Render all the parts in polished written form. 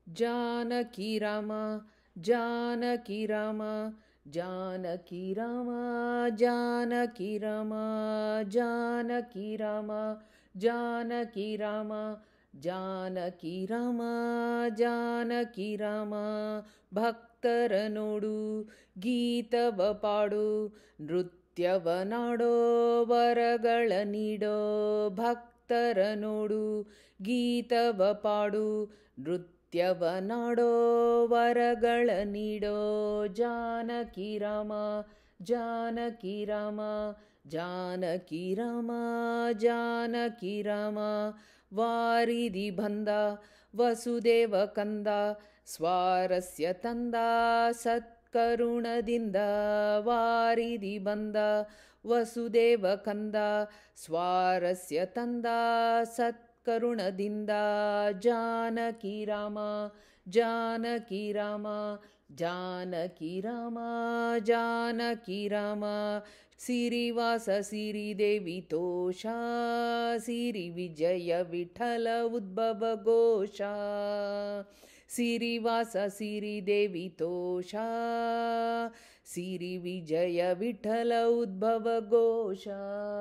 जानकी राम जानकी राम जानकी राम जानकी राम जानकी राम जानकी राम जानकी राम जानकी राम ಭಕ್ತರ ನೋಡು ಗೀತವ ಪಾಡು ನೃತ್ಯವ ನಾಡೋ ವರಗಳ ನೀಡೋ ಭಕ್ತರ ನೋಡು ಗೀತವ ಪಾಡು ನೃತ್ಯವ ನಾಡೋ ವರಗಳ ನೀಡೋ ಜಾನಕಿ ರಾಮ ಜಾನಕಿ ರಾಮ ಜಾನಕಿ ರಾಮ ಜಾನಕಿ ರಾಮ ವಾರಿದಿ ಬಂದ ವಸುದೇವ ಕಂದ ಸ್ವಾರಸ್ಯ ತಂದ ಸತ್ಕರುಣದಿಂದ ವಾರಿದಿ ಬಂದ ವಸುದೇವ ಕಂದ ಸ್ವಾರಸ್ಯ ತಂದ ಸತ್ಕರುಣದಿಂದ ಜಾನಕಿ ರಾಮ ಜಾನಕಿ ರಾಮ जानकी राम जानकी राम सिरिवास सिरिदेवी तोषा सिरि विजय विठल उद्भव घोषा सिरिवास सिरिदेवी तोषा सिरि विजय विठल उद्भव घोषा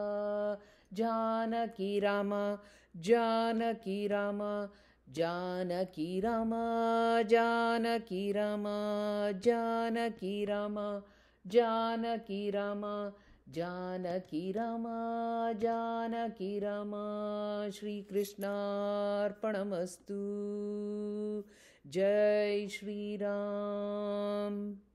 जानकी राम जानकी राम जानकी राम जानकी राम जानकी राम जानकी राम जानकी राम जानकी राम श्री कृष्णार्पणमस्तु जय श्री राम।